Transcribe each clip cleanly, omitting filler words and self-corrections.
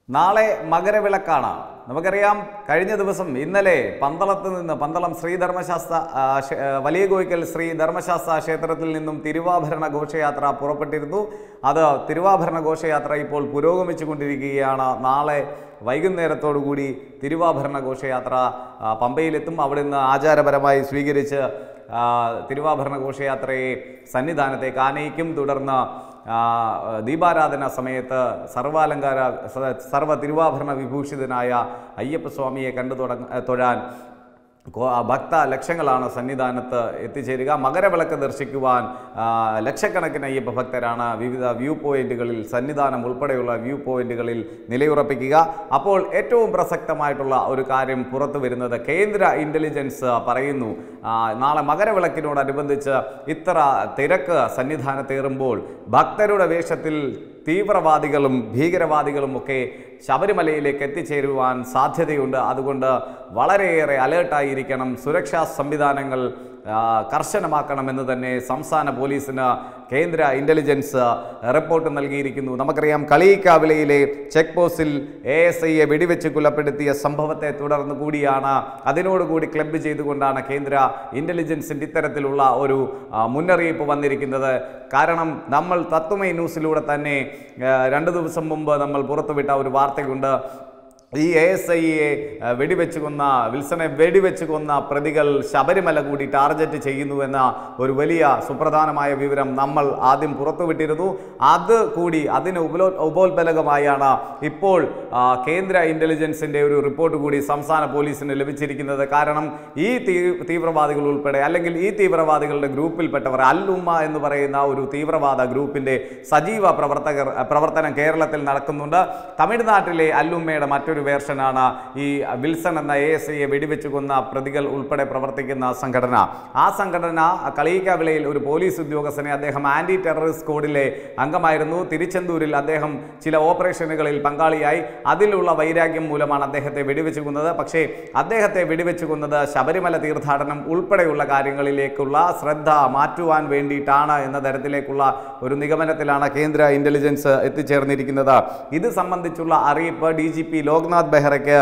നാളെ മകരവിളക്കാണ്. നമുക്കറിയാം, കഴിഞ്ഞ ദിവസം ഇന്നലെ പന്തളത്ത് നിന്ന് പന്തളം ശ്രീധർമ്മശാസ്ത്ര വലിയ കോയിക്കൽ ശ്രീ ധർമ്മശാസ്ത്ര ക്ഷേത്രത്തിൽ നിന്നും തിരുവാഭരണ ഘോഷയാത്ര പുറപ്പെട്ടിരുന്നു. അത് തിരുവാഭരണ ഘോഷയാത്ര ഇപ്പോൾ പുരോഗമിച്ചു കൊണ്ടിരിക്കുകയാണ്. നാളെ വൈകുന്നേരത്തോടുകൂടി തിരുവാഭരണ ഘോഷയാത്ര പമ്പയിലെത്തും. അവിടെ നിന്ന് ആചാരപരമായി സ്വീകരിച്ച് തിരുവാഭരണ ഘോഷയാത്രയെ സന്നിധാനത്തേക്ക് ആനയിക്കും. തുടർന്ന് ദീപാരാധന സമയത്ത് സർവ തിരുവാഭരണ വിഭൂഷിതനായ അയ്യപ്പസ്വാമിയെ തൊഴാൻ ഭക്ത ലക്ഷങ്ങളാണ് സന്നിധാനത്ത് എത്തിച്ചേരുക. മകരവിളക്ക് ദർശിക്കുവാൻ ലക്ഷക്കണക്കിന് അയ്യപ്പ ഭക്തരാണ് വിവിധ വ്യൂ പോയിന്റുകളിൽ, സന്നിധാനം ഉൾപ്പെടെയുള്ള വ്യൂ പോയിന്റുകളിൽ നിലയുറപ്പിക്കുക. അപ്പോൾ ഏറ്റവും പ്രസക്തമായിട്ടുള്ള ഒരു കാര്യം പുറത്തു വരുന്നത്, കേന്ദ്ര ഇന്റലിജൻസ് പറയുന്നു, നാളെ മകരവിളക്കിനോടനുബന്ധിച്ച് ഇത്ര തിരക്ക് സന്നിധാനത്തേറുമ്പോൾ ഭക്തരുടെ വേഷത്തിൽ തീവ്രവാദികളും ഭീകരവാദികളും ഒക്കെ ശബരിമലയിലേക്ക് എത്തിച്ചേരുവാൻ സാധ്യതയുണ്ട്. അതുകൊണ്ട് വളരെയേറെ അലേർട്ടായിരിക്കണം, സുരക്ഷാ സംവിധാനങ്ങൾ കർശനമാക്കണമെന്ന് തന്നെ സംസ്ഥാന പോലീസിന് കേന്ദ്ര ഇന്റലിജൻസ് റിപ്പോർട്ട് നൽകിയിരിക്കുന്നു. നമുക്കറിയാം, കളിയിക്കാവിളയിലെ ചെക്ക് പോസ്റ്റിൽ ASIയെ വെടിവെച്ച് കൊലപ്പെടുത്തിയ സംഭവത്തെ തുടർന്ന് കൂടിയാണ്, അതിനോടുകൂടി ക്ലബ്ബ് ചെയ്തുകൊണ്ടാണ് കേന്ദ്ര ഇന്റലിജൻസിൻ്റെ ഇത്തരത്തിലുള്ള ഒരു മുന്നറിയിപ്പ് വന്നിരിക്കുന്നത്. കാരണം നമ്മൾ തത്വമൈ ന്യൂസിലൂടെ തന്നെ 2 ദിവസം മുമ്പ് നമ്മൾ പുറത്തുവിട്ട ഒരു വാർത്തയുണ്ട്. ഈ ASIയെ വെടിവെച്ച് കൊന്ന, വിൽസനെ വെടിവെച്ച് കൊന്ന പ്രതികൾ ശബരിമല കൂടി ടാർഗറ്റ് ചെയ്യുന്നുവെന്ന ഒരു വലിയ സുപ്രധാനമായ വിവരം നമ്മൾ ആദ്യം പുറത്തുവിട്ടിരുന്നു. അത് കൂടി അതിന് ഉപോത്ബലകമായാണ് ഇപ്പോൾ കേന്ദ്ര ഇന്റലിജൻസിൻ്റെ ഒരു റിപ്പോർട്ട് കൂടി സംസ്ഥാന പോലീസിന് ലഭിച്ചിരിക്കുന്നത്. കാരണം ഈ തീവ്രവാദികൾ ഉൾപ്പെടെ, അല്ലെങ്കിൽ ഈ തീവ്രവാദികളുടെ ഗ്രൂപ്പിൽപ്പെട്ടവർ, അൽ-ഉമ്മ എന്ന് പറയുന്ന ഒരു തീവ്രവാദ ഗ്രൂപ്പിൻ്റെ സജീവ പ്രവർത്തനം കേരളത്തിൽ നടക്കുന്നുണ്ട്. തമിഴ്നാട്ടിലെ അൽ-ഉമ്മയുടെ മറ്റൊരു വേർഷനാണ് ഈ വിൽസൺ എന്ന ASIയെ വെടിവെച്ച് കൊന്ന പ്രതികൾ ഉൾപ്പെടെ പ്രവർത്തിക്കുന്ന സംഘടന. ആ സംഘടന കളിയിക്കാവിളയിൽ ഒരു പോലീസ് ഉദ്യോഗസ്ഥനെ, അദ്ദേഹം ആന്റി ടെററിസ്റ്റ് സ്ക്വാഡിലെ അംഗമായിരുന്നു. തിരുച്ചെന്തൂരിൽ അദ്ദേഹം ചില ഓപ്പറേഷനുകളിൽ പങ്കാളിയായി. അതിലുള്ള വൈരാഗ്യം മൂലമാണ് അദ്ദേഹത്തെ വെടിവെച്ച് കൊന്നത്. പക്ഷേ അദ്ദേഹത്തെ വെടിവെച്ച് കൊന്നത് ശബരിമല തീർത്ഥാടനം ഉൾപ്പെടെയുള്ള കാര്യങ്ങളിലേക്കുള്ള ശ്രദ്ധ മാറ്റുവാൻ വേണ്ടിയിട്ടാണ് എന്ന തരത്തിലേക്കുള്ള ഒരു നിഗമനത്തിലാണ് കേന്ദ്ര ഇന്റലിജൻസ് എത്തിച്ചേർന്നിരിക്കുന്നത്. ഇത് സംബന്ധിച്ചുള്ള അറിയിപ്പ് DGP ലോക്നാഥ് ബെഹ്റയ്ക്ക്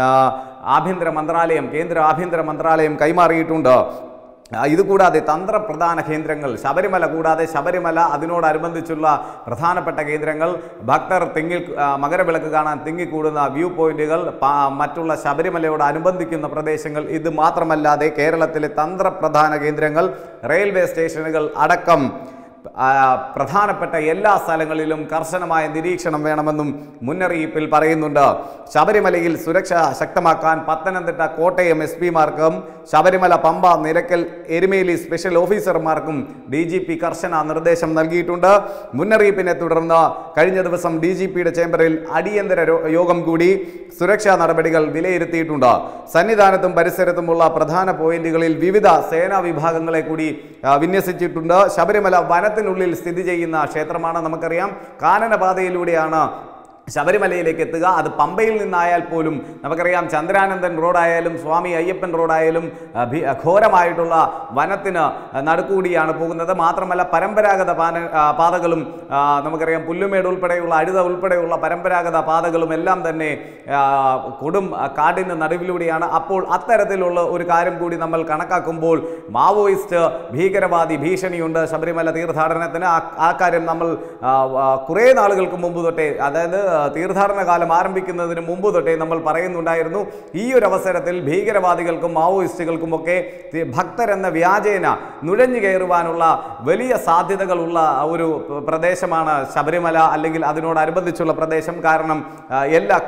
കേന്ദ്ര ആഭ്യന്തര മന്ത്രാലയം കൈമാറിയിട്ടുണ്ട്. ഇതുകൂടാതെ തന്ത്രപ്രധാന കേന്ദ്രങ്ങൾ, ശബരിമല കൂടാതെ ശബരിമല അതിനോടനുബന്ധിച്ചുള്ള പ്രധാനപ്പെട്ട കേന്ദ്രങ്ങൾ, ഭക്തർ മകരവിളക്ക് കാണാൻ തിങ്ങിക്കൂടുന്ന വ്യൂ പോയിന്റുകൾ, മറ്റുള്ള ശബരിമലയോട് അനുബന്ധിക്കുന്ന പ്രദേശങ്ങൾ, ഇത് മാത്രമല്ലാതെ കേരളത്തിലെ തന്ത്രപ്രധാന കേന്ദ്രങ്ങൾ, റെയിൽവേ സ്റ്റേഷനുകൾ അടക്കം പ്രധാനപ്പെട്ട എല്ലാ സ്ഥലങ്ങളിലും കർശനമായ നിരീക്ഷണം വേണമെന്നും മുന്നറിയിപ്പിൽ പറയുന്നുണ്ട്. ശബരിമലയിൽ സുരക്ഷ ശക്തമാക്കാൻ പത്തനംതിട്ട, കോട്ടയം SP-മാർക്കും ശബരിമല, പമ്പ, നിലയ്ക്കൽ, എരുമേലി സ്പെഷ്യൽ ഓഫീസർമാർക്കും DGP കർശന നിർദ്ദേശം നൽകിയിട്ടുണ്ട്. മുന്നറിയിപ്പിനെ തുടർന്ന് കഴിഞ്ഞ ദിവസം DGPയുടെ ചേംബറിൽ അടിയന്തര യോഗം കൂടി സുരക്ഷാ നടപടികൾ വിലയിരുത്തിയിട്ടുണ്ട്. സന്നിധാനത്തും പരിസരത്തുമുള്ള പ്രധാന പോയിന്റുകളിൽ വിവിധ സേനാ വിഭാഗങ്ങളെ കൂടി വിന്യസിച്ചിട്ടുണ്ട്. ശബരിമല വനത്തിനുള്ളിൽ സ്ഥിതി ചെയ്യുന്ന ക്ഷേത്രമാണ്. നമുക്കറിയാം, കാനനപാതയിലൂടെയാണ് ശബരിമലയിലേക്ക് എത്തുക. അത് പമ്പയിൽ നിന്നായാൽ പോലും നമുക്കറിയാം, ചന്ദ്രാനന്ദൻ റോഡായാലും സ്വാമി അയ്യപ്പൻ റോഡായാലും ഘോരമായിട്ടുള്ള വനത്തിന് നടുക്കൂടിയാണ് പോകുന്നത്. മാത്രമല്ല, പരമ്പരാഗത പാതകളും നമുക്കറിയാം, പുല്ലുമേട് ഉൾപ്പെടെയുള്ള, അഴുത ഉൾപ്പെടെയുള്ള പരമ്പരാഗത പാതകളും എല്ലാം തന്നെ കൊടും കാടിന് നടുവിലൂടെയാണ്. അപ്പോൾ അത്തരത്തിലുള്ള ഒരു കാര്യം കൂടി നമ്മൾ കണക്കാക്കുമ്പോൾ മാവോയിസ്റ്റ് ഭീകരവാദി ഭീഷണിയുണ്ട് ശബരിമല തീർത്ഥാടനത്തിന്. ആ കാര്യം നമ്മൾ കുറേ നാളുകൾക്ക് മുമ്പ് തൊട്ടേ, അതായത് തീർത്ഥാടന കാലം ആരംഭിക്കുന്നതിന് മുമ്പ് തൊട്ടേ നമ്മൾ പറയുന്നുണ്ടായിരുന്നു. ഈ ഒരു അവസരത്തിൽ ഭീകരവാദികൾക്കും മാവോയിസ്റ്റുകൾക്കുമൊക്കെ ഭക്തരെന്ന വ്യാജേന നുഴഞ്ഞു കയറുവാനുള്ള വലിയ സാധ്യതകളുള്ള ഒരു പ്രദേശമാണ് ശബരിമല, അല്ലെങ്കിൽ അതിനോടനുബന്ധിച്ചുള്ള പ്രദേശം. കാരണം എല്ലാ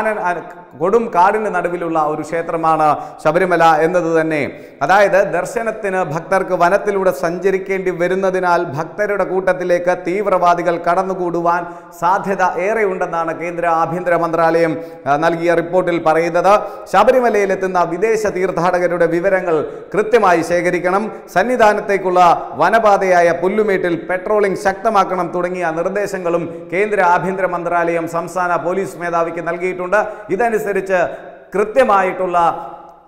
കൊടും കാടിന് നടുവിലുള്ള ഒരു ക്ഷേത്രമാണ് ശബരിമല എന്നത് തന്നെ. അതായത് ദർശനത്തിന് ഭക്തർക്ക് വനത്തിലൂടെ സഞ്ചരിക്കേണ്ടി വരുന്നതിനാൽ ഭക്തരുടെ കൂട്ടത്തിലേക്ക് തീവ്രവാദികൾ കടന്നുകൂടുവാൻ സാധ്യത ഏറെയുണ്ടെന്നാണ് കേന്ദ്ര ആഭ്യന്തര മന്ത്രാലയം നൽകിയ റിപ്പോർട്ടിൽ പറയുന്നത്. ശബരിമലയിലെത്തുന്ന വിദേശ തീർത്ഥാടകരുടെ വിവരങ്ങൾ കൃത്യമായി ശേഖരിക്കണം, സന്നിധാനത്തേക്കുള്ള വനപാതയായ പുല്ലുമേട്ടിൽ പെട്രോളിംഗ് ശക്തമാക്കണം തുടങ്ങിയ നിർദ്ദേശങ്ങളും കേന്ദ്ര ആഭ്യന്തര മന്ത്രാലയം സംസ്ഥാന പോലീസ് മേധാവിക്ക് നൽകിയിട്ടുണ്ട്. ഇതനുസരിച്ച് കൃത്യമായിട്ടുള്ള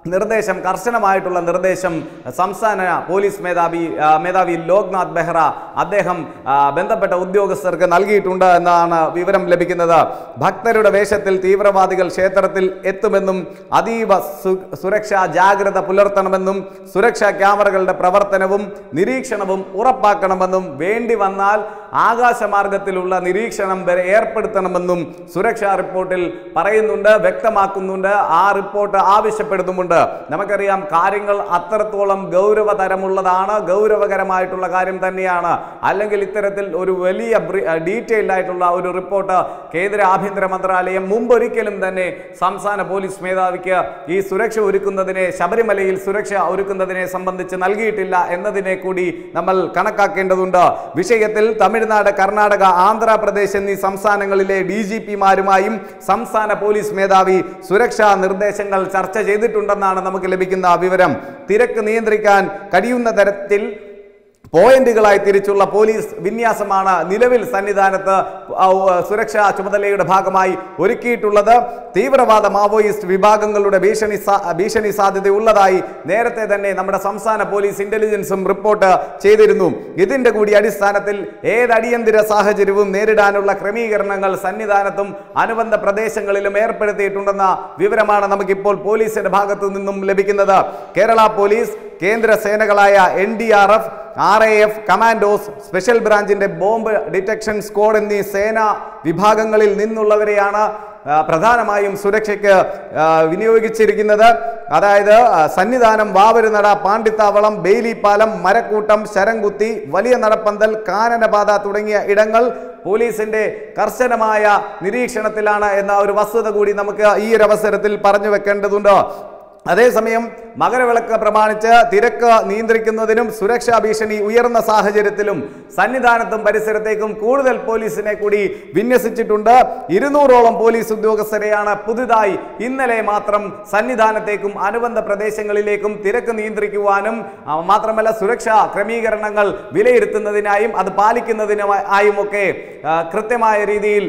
നിർദ്ദേശം, കർശനമായിട്ടുള്ള നിർദ്ദേശം സംസ്ഥാന പോലീസ് മേധാവി ലോക്നാഥ് ബെഹ്റ അദ്ദേഹം ബന്ധപ്പെട്ട ഉദ്യോഗസ്ഥർക്ക് നൽകിയിട്ടുണ്ട് എന്നാണ് വിവരം ലഭിക്കുന്നത്. ഭക്തരുടെ വേഷത്തിൽ തീവ്രവാദികൾ ക്ഷേത്രത്തിൽ എത്തുമെന്നും അതീവ സുരക്ഷാ ജാഗ്രത പുലർത്തണമെന്നും സുരക്ഷാ ക്യാമറകളുടെ പ്രവർത്തനവും നിരീക്ഷണവും ഉറപ്പാക്കണമെന്നും വേണ്ടി വന്നാൽ ആകാശമാർഗത്തിലുള്ള നിരീക്ഷണം വരെ ഏർപ്പെടുത്തണമെന്നും സുരക്ഷാ റിപ്പോർട്ടിൽ പറയുന്നുണ്ട്, വ്യക്തമാക്കുന്നുണ്ട്. ആ റിപ്പോർട്ട് ആവശ്യപ്പെടുന്നുമുണ്ട്. നമുക്കറിയാം കാര്യങ്ങൾ അത്രത്തോളം ഗൗരവതരമുള്ളതാണ്, ഗൗരവകരമായിട്ടുള്ള കാര്യം തന്നെയാണ്. അല്ലെങ്കിൽ ഇത്തരത്തിൽ ഒരു വലിയ ഡീറ്റെയിൽഡ് ആയിട്ടുള്ള ഒരു റിപ്പോർട്ട് കേന്ദ്ര ആഭ്യന്തര മന്ത്രാലയം മുമ്പൊരിക്കലും തന്നെ സംസ്ഥാന പോലീസ് മേധാവിക്ക് ഈ സുരക്ഷ ഒരുക്കുന്നതിനെ, ശബരിമലയിൽ സുരക്ഷ ഒരുക്കുന്നതിനെ സംബന്ധിച്ച് നൽകിയിട്ടില്ല എന്നതിനെ കൂടി നമ്മൾ കണക്കാക്കേണ്ടതുണ്ട്. വിഷയത്തിൽ തമിഴ്നാട്, കർണാടക, ആന്ധ്രാപ്രദേശ് എന്നീ സംസ്ഥാനങ്ങളിലെ DGPമാരുമായും സംസ്ഥാന പോലീസ് മേധാവി സുരക്ഷാ നിർദ്ദേശങ്ങൾ ചർച്ച ചെയ്തിട്ടുണ്ടെന്നാണ് നമുക്ക് ലഭിക്കുന്ന വിവരം. തിരക്ക് നിയന്ത്രിക്കാൻ കഴിയുന്ന തരത്തിൽ പോയിന്റുകളായി തിരിച്ചുള്ള പോലീസ് വിന്യാസമാണ് നിലവിൽ സന്നിധാനത്ത് സുരക്ഷാ ചുമതലയുടെ ഭാഗമായി ഒരുക്കിയിട്ടുള്ളത്. തീവ്രവാദ മാവോയിസ്റ്റ് വിഭാഗങ്ങളുടെ ഭീഷണി സാധ്യതയുള്ളതായി നേരത്തെ തന്നെ നമ്മുടെ സംസ്ഥാന പോലീസ് ഇന്റലിജൻസും റിപ്പോർട്ട് ചെയ്തിരുന്നു. ഇതിന്റെ കൂടി അടിസ്ഥാനത്തിൽ ഏതടിയന്തര സാഹചര്യവും നേരിടാനുള്ള ക്രമീകരണങ്ങൾ സന്നിധാനത്തും അനുബന്ധ പ്രദേശങ്ങളിലും ഏർപ്പെടുത്തിയിട്ടുണ്ടെന്ന വിവരമാണ് നമുക്കിപ്പോൾ പോലീസിന്റെ ഭാഗത്തു നിന്നും ലഭിക്കുന്നത്. കേരള പോലീസ്, കേന്ദ്ര സേനകളായ NDRF, RAF, കമാൻഡോസ്, സ്പെഷ്യൽ ബ്രാഞ്ചിന്റെ ബോംബ് ഡിറ്റക്ഷൻ സ്ക്വാഡ് എന്നീ സേനാ വിഭാഗങ്ങളിൽ നിന്നുള്ളവരെയാണ് പ്രധാനമായും സുരക്ഷയ്ക്ക് വിനിയോഗിച്ചിരിക്കുന്നത്. അതായത് സന്നിധാനം, വാവരുനട, പാണ്ടിത്താവളം, ബെയിലിപ്പാലം, മരക്കൂട്ടം, ശരംകുത്തി, വലിയ നടപ്പന്തൽ, കാനനപാത തുടങ്ങിയ ഇടങ്ങൾ പോലീസിന്റെ കർശനമായ നിരീക്ഷണത്തിലാണ് എന്ന ഒരു വസ്തുത കൂടി നമുക്ക് ഈ ഒരു അവസരത്തിൽ പറഞ്ഞു വെക്കേണ്ടതുണ്ട്. അതേസമയം മകരവിളക്ക് പ്രമാണിച്ച് തിരക്ക് നിയന്ത്രിക്കുന്നതിനും സുരക്ഷാ ഭീഷണി ഉയർന്ന സാഹചര്യത്തിലും സന്നിധാനത്തും പരിസരത്തേക്കും കൂടുതൽ പോലീസിനെ കൂടി വിന്യസിച്ചിട്ടുണ്ട്. 200ഓളം പോലീസ് ഉദ്യോഗസ്ഥരെയാണ് പുതുതായി ഇന്നലെ മാത്രം സന്നിധാനത്തേക്കും അനുബന്ധ പ്രദേശങ്ങളിലേക്കും തിരക്ക് നിയന്ത്രിക്കുവാനും മാത്രമല്ല സുരക്ഷാ ക്രമീകരണങ്ങൾ വിലയിരുത്തുന്നതിനായും അത് പാലിക്കുന്നതിനായും ഒക്കെ കൃത്യമായ രീതിയിൽ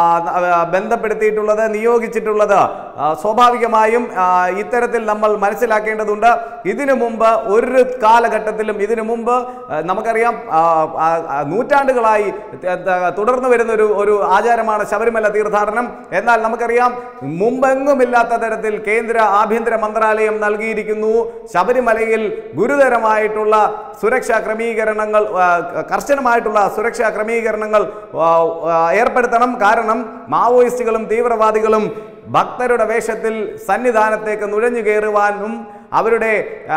ബന്ധപ്പെടുത്തിയിട്ടുള്ളത്, നിയോഗിച്ചിട്ടുള്ളത്. സ്വാഭാവികമായും ഇത്തരത്തിൽ നമ്മൾ മനസ്സിലാക്കേണ്ടതുണ്ട്. ഇതിനു മുമ്പ് ഒരു കാലഘട്ടത്തിലും, ഇതിനു മുമ്പ് നമുക്കറിയാം നൂറ്റാണ്ടുകളായി തുടർന്നു വരുന്ന ഒരു ആചാരമാണ് ശബരിമല തീർത്ഥാടനം. എന്നാൽ നമുക്കറിയാം മുമ്പെങ്ങുമില്ലാത്ത തരത്തിൽ കേന്ദ്ര ആഭ്യന്തര മന്ത്രാലയം നൽകിയിരിക്കുന്നു. ശബരിമലയിൽ ഗുരുതരമായിട്ടുള്ള സുരക്ഷാ ക്രമീകരണങ്ങൾ, കർശനമായിട്ടുള്ള സുരക്ഷാ ക്രമീകരണങ്ങൾ ഏർപ്പെടുത്തണം. കാരണം മാവോയിസ്റ്റുകളും തീവ്രവാദികളും ഭക്തരുടെ വേഷത്തിൽ സന്നിധാനത്തേക്ക് നുഴഞ്ഞു കയറുവാനും അവരുടെ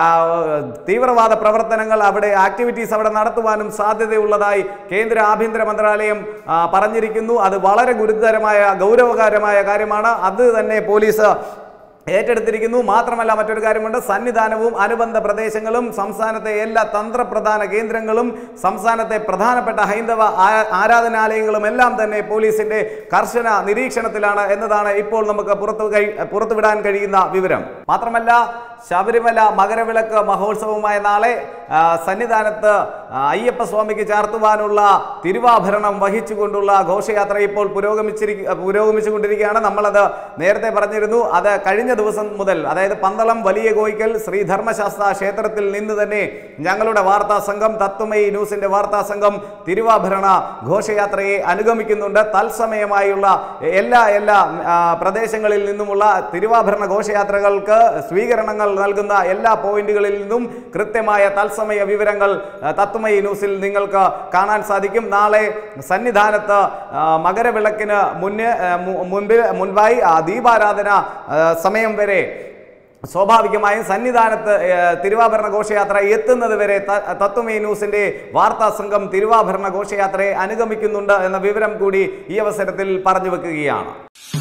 തീവ്രവാദ പ്രവർത്തനങ്ങൾ, അവിടെ ആക്ടിവിറ്റീസ് അവിടെ നടത്തുവാനും സാധ്യതയുള്ളതായി കേന്ദ്ര ആഭ്യന്തര മന്ത്രാലയം പറഞ്ഞിരിക്കുന്നു. അത് വളരെ ഗുരുതരമായ, ഗൗരവകരമായ കാര്യമാണ്. അത് തന്നെ പോലീസ് ഏറ്റെടുത്തിരിക്കുന്നു. മാത്രമല്ല മറ്റൊരു കാര്യമുണ്ട്, സന്നിധാനവും അനുബന്ധ പ്രദേശങ്ങളും സംസ്ഥാനത്തെ എല്ലാ തന്ത്രപ്രധാന കേന്ദ്രങ്ങളും സംസ്ഥാനത്തെ പ്രധാനപ്പെട്ട ഹൈന്ദവ ആരാധനാലയങ്ങളും എല്ലാം തന്നെ പോലീസിന്റെ കർശന നിരീക്ഷണത്തിലാണ് എന്നതാണ് ഇപ്പോൾ നമുക്ക് പുറത്തുവിടാൻ കഴിയുന്ന വിവരം. മാത്രമല്ല ശബരിമല മകരവിളക്ക് മഹോത്സവമായ നാളെ സന്നിധാനത്ത് അയ്യപ്പ സ്വാമിക്ക് ചാർത്തുവാനുള്ള തിരുവാഭരണം വഹിച്ചുകൊണ്ടുള്ള ഘോഷയാത്ര ഇപ്പോൾ പുരോഗമിച്ചുകൊണ്ടിരിക്കുകയാണ്. നമ്മളത് നേരത്തെ പറഞ്ഞിരുന്നു. അത് കഴിഞ്ഞ ദിവസം മുതൽ, അതായത് പന്തളം വലിയ കോയിക്കൽ ശ്രീ ധർമ്മശാസ്ത്ര ക്ഷേത്രത്തിൽ നിന്ന് തന്നെ ഞങ്ങളുടെ വാർത്താ സംഘം, തത്വമയി ന്യൂസിന്റെ വാർത്താ സംഘം തിരുവാഭരണ ഘോഷയാത്രയെ അനുഗമിക്കുന്നുണ്ട്. തത്സമയമായുള്ള എല്ലാ പ്രദേശങ്ങളിൽ നിന്നുമുള്ള തിരുവാഭരണ ഘോഷയാത്രകൾക്ക് സ്വീകരണങ്ങൾ നൽകുന്ന എല്ലാ പോയിന്റുകളിൽ നിന്നും കൃത്യമായ തത്സമയ വിവരങ്ങൾ തത്വമയി ന്യൂസിൽ നിങ്ങൾക്ക് കാണാൻ സാധിക്കും. നാളെ സന്നിധാനത്ത് മകരവിളക്കിന് മുൻപായി ദീപാരാധന സമയം വരെ സ്വാഭാവികമായും സന്നിധാനത്ത് തിരുവാഭരണ ഘോഷയാത്ര എത്തുന്നത് വരെ തത്വമയി ന്യൂസിന്റെ വാർത്താ സംഘം തിരുവാഭരണ ഘോഷയാത്രയെ അനുഗമിക്കുന്നുണ്ട് എന്ന വിവരം കൂടി ഈ അവസരത്തിൽ പറഞ്ഞു വെക്കുകയാണ്.